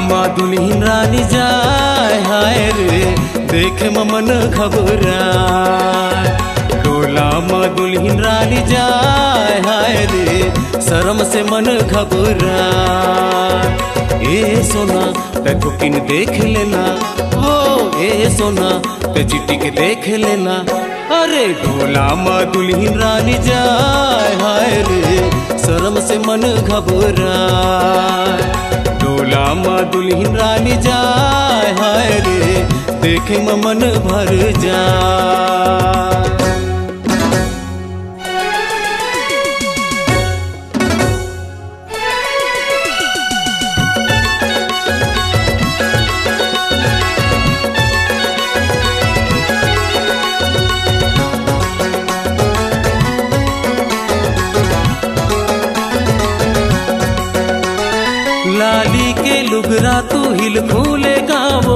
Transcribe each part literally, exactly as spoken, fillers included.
मा दुल्हन रानी जाए हाय रे देखे मन घबराए। डोला मा दुल्हन रानी जाए हाय रे शर्म से मन घबराए। ए सोना तू किन देख लेना वो ए सोना ते चिट्टी के देख लेना। अरे डोला मा दुल्हन रानी जाए हाय रे शर्म से मन घबराए। डोला मा दुल्हन रानी जाए हाय रे देखे मन भर जाए। लाली के लुगरा तू हिल फूले गावो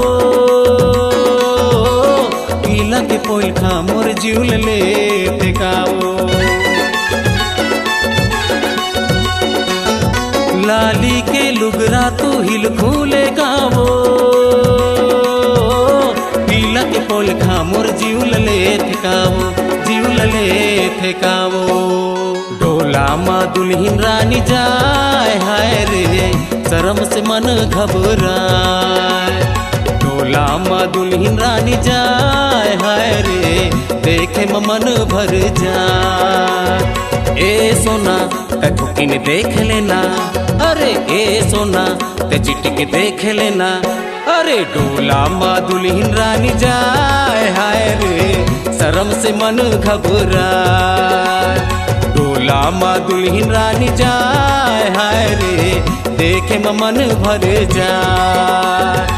पीला के पोल खा मोर जीवल ले टेकावो। लाली के लुगरा तू हिल फूले गावो पीला के पोल खा मोर जीवल ले टेकावो जीवल ले टेकावो। डोला मा दुल्हन रानी जाए हाय रे शर्म से मन घबराए। डोला मा दुल्हन रानी जाए हाय रे देखे मन भर जाए। ए सोना तू किन देख लेना अरे ए सोना ते चिट्टी के देख लेना। अरे डोला मा दुल्हन रानी जाए हाय रे शर्म से मन घबराए। डोला मा दुल्हन रानी जाए हाय रे देखे मन भर जाए।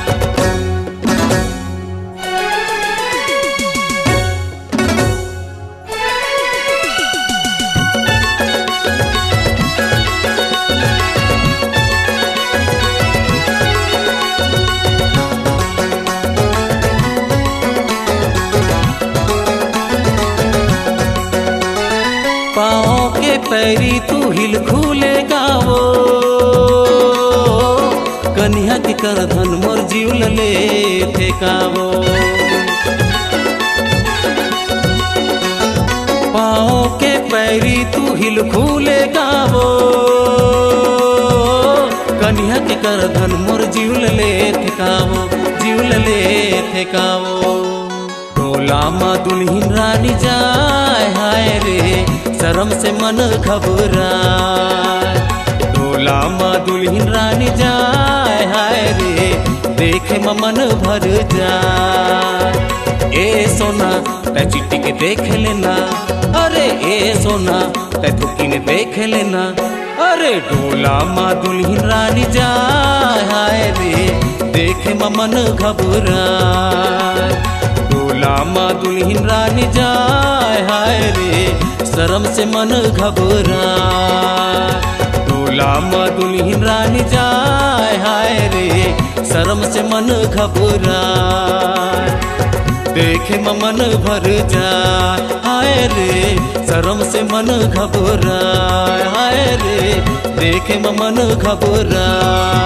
पाँव के पैरी तू हिल खूले गावो कन्या की कर धन मोर जीवल ले ठेकावो। पाँव के पैरी तू हिल खूले गावो कन्या की कर धन मोर जीवल ले ठेकावो जीवल ले ठेकावो। डोला मा दुल्हन रानी जाए हाय रे शर्म से मन घबराए। डोला मा दुल्हन रानी जाए हाय रे देखे मन भर जाए। ए सोना ते चिट्टी के देख लेना अरे ए सोना ते तू किन देख लेना। अरे डोला मा दुल्हन रानी जाए हाय रे देखे मन घबराए। डोला मा दुल्हन रानी जाए हाय रे शर्म से मन घबराए। डोला मा दुल्हन रानी जाए हाय रे शर्म से मन घबराए। देखे मन भर जाए हाय रे शर्म से मन घबराए हाय रे देखे मन घबराए।